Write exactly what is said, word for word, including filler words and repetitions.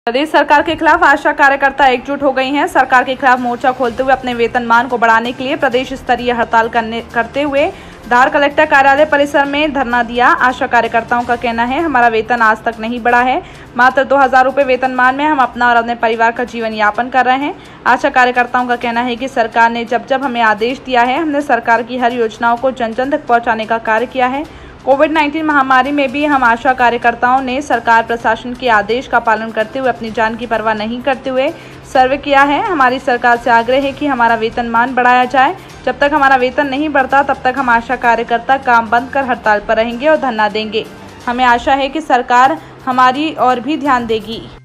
प्रदेश सरकार के खिलाफ आशा कार्यकर्ता एकजुट हो गई हैं। सरकार के खिलाफ मोर्चा खोलते हुए अपने वेतनमान को बढ़ाने के लिए प्रदेश स्तरीय हड़ताल करने करते हुए धार कलेक्टर कार्यालय परिसर में धरना दिया। आशा कार्यकर्ताओं का कहना है, हमारा वेतन आज तक नहीं बढ़ा है। मात्र दो हजार रुपये वेतनमान में हम अपना और अपने परिवार का जीवन यापन कर रहे हैं। आशा कार्यकर्ताओं का कहना है कि सरकार ने जब जब हमें आदेश दिया है, हमने सरकार की हर योजनाओं को जन जन तक पहुँचाने का कार्य किया है। कोविड नाइन्टीन महामारी में भी हम आशा कार्यकर्ताओं ने सरकार प्रशासन के आदेश का पालन करते हुए अपनी जान की परवाह नहीं करते हुए सर्वे किया है। हमारी सरकार से आग्रह है कि हमारा वेतनमान बढ़ाया जाए। जब तक हमारा वेतन नहीं बढ़ता तब तक हम आशा कार्यकर्ता काम बंद कर हड़ताल पर रहेंगे और धरना देंगे। हमें आशा है कि सरकार हमारी और भी ध्यान देगी।